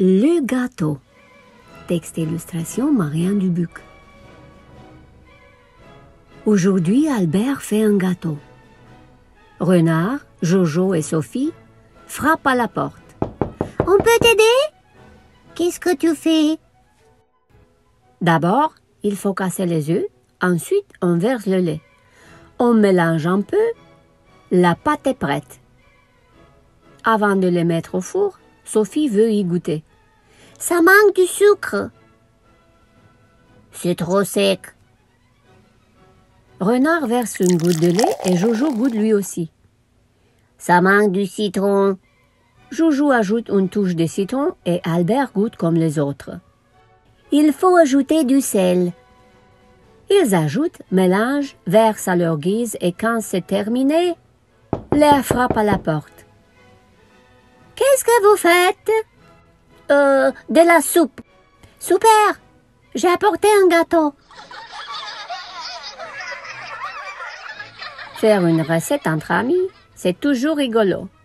Le gâteau. Texte et illustration Marianne Dubuc. Aujourd'hui, Albert fait un gâteau. Renard, Jojo et Sophie frappent à la porte. On peut t'aider? Qu'est-ce que tu fais? D'abord, il faut casser les œufs, ensuite on verse le lait. On mélange un peu, la pâte est prête. Avant de les mettre au four, Sophie veut y goûter. Ça manque du sucre. C'est trop sec. Renard verse une goutte de lait et Jojo goûte lui aussi. Ça manque du citron. Jojo ajoute une touche de citron et Albert goûte comme les autres. Il faut ajouter du sel. Ils ajoutent, mélangent, versent à leur guise et quand c'est terminé, l'air frappe à la porte. Qu'est-ce que vous faites? De la soupe. Super! J'ai apporté un gâteau. Faire une recette entre amis, c'est toujours rigolo.